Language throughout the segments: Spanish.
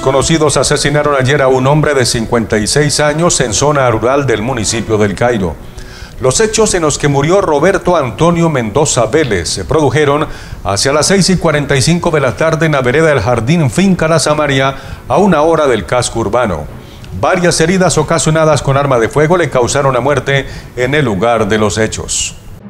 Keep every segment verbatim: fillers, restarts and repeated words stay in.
Desconocidos asesinaron ayer a un hombre de cincuenta y seis años en zona rural del municipio del Cairo. Los hechos en los que murió Roberto Antonio Mendoza Vélez se produjeron hacia las seis y cuarenta y cinco de la tarde en la vereda del Jardín Finca La Samaria, a una hora del casco urbano. Varias heridas ocasionadas con arma de fuego le causaron la muerte en el lugar de los hechos.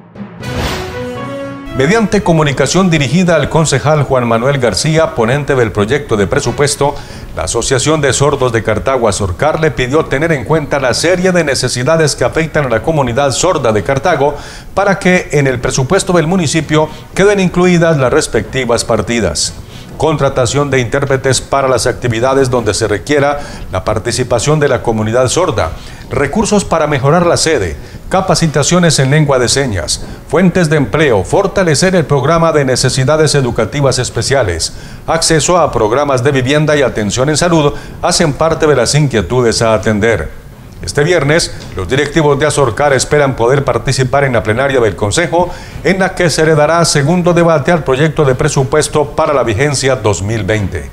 Mediante comunicación dirigida al concejal Juan Manuel García, ponente del proyecto de presupuesto, la Asociación de Sordos de Cartago, ASORCAR, le pidió tener en cuenta la serie de necesidades que afectan a la comunidad sorda de Cartago para que en el presupuesto del municipio queden incluidas las respectivas partidas. Contratación de intérpretes para las actividades donde se requiera la participación de la comunidad sorda, recursos para mejorar la sede, capacitaciones en lengua de señas, fuentes de empleo, fortalecer el programa de necesidades educativas especiales, acceso a programas de vivienda y atención en salud hacen parte de las inquietudes a atender. Este viernes, los directivos de ASORCAR esperan poder participar en la plenaria del Consejo, en la que se le dará segundo debate al proyecto de presupuesto para la vigencia dos mil veinte.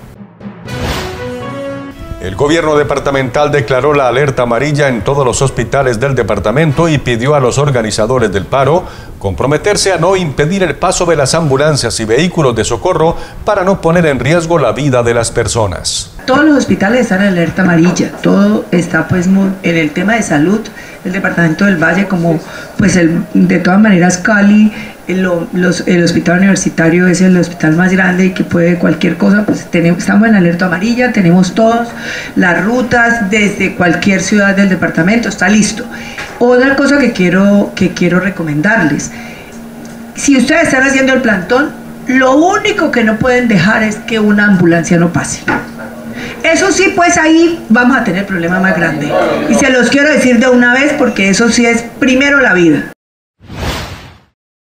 El gobierno departamental declaró la alerta amarilla en todos los hospitales del departamento y pidió a los organizadores del paro comprometerse a no impedir el paso de las ambulancias y vehículos de socorro para no poner en riesgo la vida de las personas. Todos los hospitales están en alerta amarilla, todo está pues muy, en el tema de salud. El departamento del Valle, como pues el, de todas maneras Cali, el, los, el hospital universitario es el hospital más grande y que puede cualquier cosa, pues tenemos, estamos en alerta amarilla, tenemos todas las rutas desde cualquier ciudad del departamento, está listo. Otra cosa que quiero, que quiero recomendarles, si ustedes están haciendo el plantón, lo único que no pueden dejar es que una ambulancia no pase. Eso sí, pues ahí vamos a tener problemas más grandes. Y se los quiero decir de una vez porque eso sí es primero la vida.